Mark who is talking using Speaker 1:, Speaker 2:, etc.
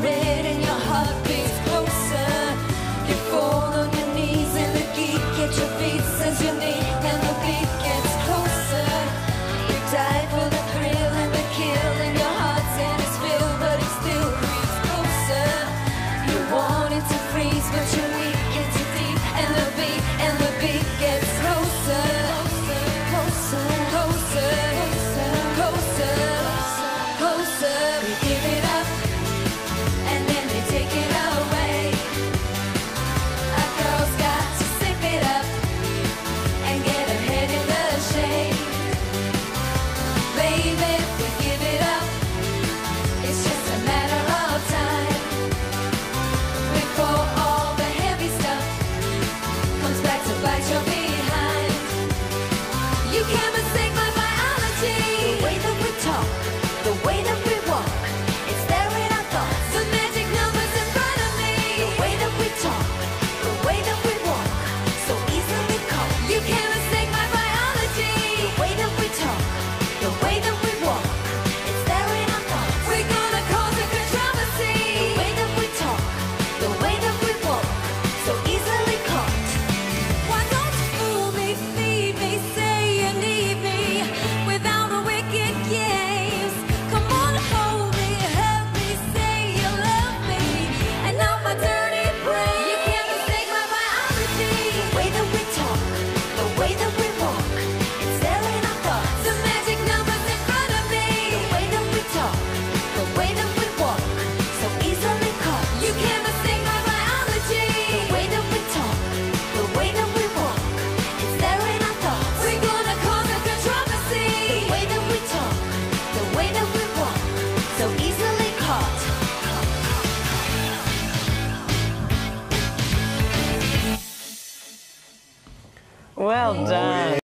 Speaker 1: bed and your heart beats closer. You fall on your knees and the geek at your feet says you need, and the beat gets closer. You died for the thrill and the kill, and your heart's in his fill, but he still creeps closer. You wanted to freeze, but you're weak and too deep, and the beat gets closer. Closer, closer, closer, closer. We give it up, and then they take it away. A girl's got to sip it up and get her head in the shade. Baby, if we give it up, it's just a matter of time before all the heavy stuff comes back to bite your behind. You can't mistake my biology. The way that we talk, the way that we walk, it's there in our thoughts. The magic numbers in front of me. The way that we talk, the way that we walk, so easily caught. You can't mistake my biology. The way that we talk, the way that we walk, it's there in our thoughts. We're gonna cause a controversy. The way that we talk, the way that we walk, so easily caught. Why don't you fool me, feed me, say you need me without the wicked games? Come on, hold me, help me, say you love me, and not my dirty brain. You can't mistake my biology. The way that we talk, the way that we walk, it's there in our thoughts. The magic numbers in front of me. The way that we talk, the way that we walk, so easily caught. You can't mistake my biology. The way that we talk, the way that we walk, it's there in our thoughts. We're gonna cause a controversy. The way that we talk, the way that we walk, so easily caught.
Speaker 2: Well done.